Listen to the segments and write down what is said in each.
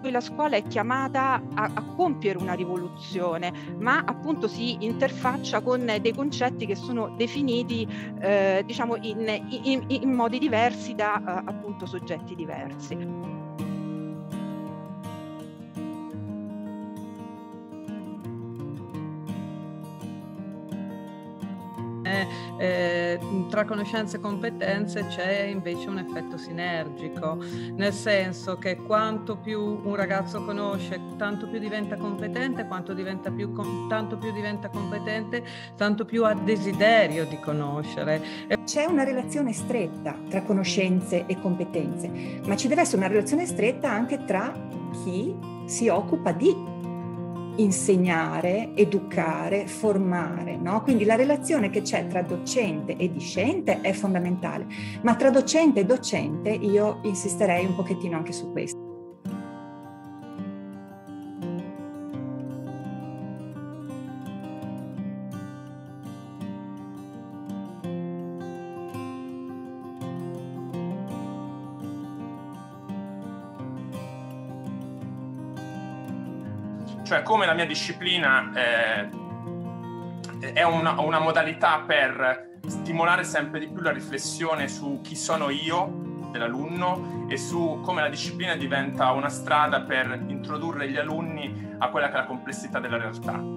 la scuola è chiamata a compiere una rivoluzione, ma appunto si interfaccia con dei concetti che sono definiti diciamo in modi diversi da appunto soggetti diversi. Tra conoscenze e competenze c'è invece un effetto sinergico, nel senso che quanto più un ragazzo conosce, tanto più diventa competente, tanto più diventa competente, tanto più ha desiderio di conoscere. C'è una relazione stretta tra conoscenze e competenze, ma ci deve essere una relazione stretta anche tra chi si occupa di insegnare, educare, formare, no? Quindi la relazione che c'è tra docente e discente è fondamentale, ma tra docente e docente io insisterei un pochettino anche su questo. Cioè, come la mia disciplina è una modalità per stimolare sempre di più la riflessione su chi sono io, dell'alunno, e su come la disciplina diventa una strada per introdurre gli alunni a quella che è la complessità della realtà.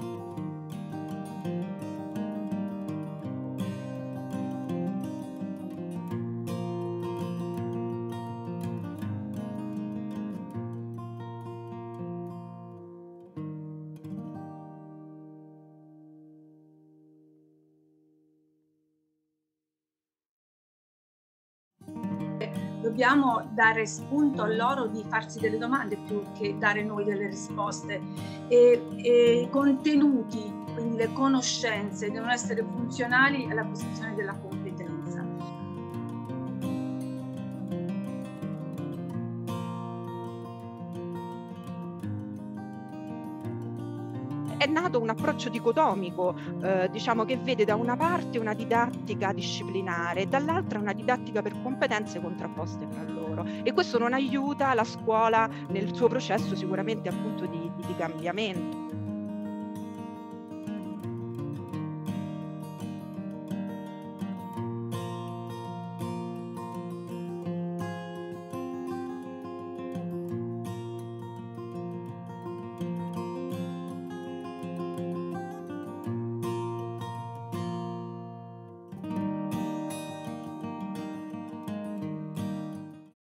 Dobbiamo dare spunto a loro di farsi delle domande più che dare noi delle risposte. E i contenuti, quindi le conoscenze, devono essere funzionali all'acquisizione della competenza. È nato un approccio dicotomico, diciamo, che vede da una parte una didattica disciplinare e dall'altra una didattica per competenze contrapposte fra loro, e questo non aiuta la scuola nel suo processo sicuramente appunto di cambiamento.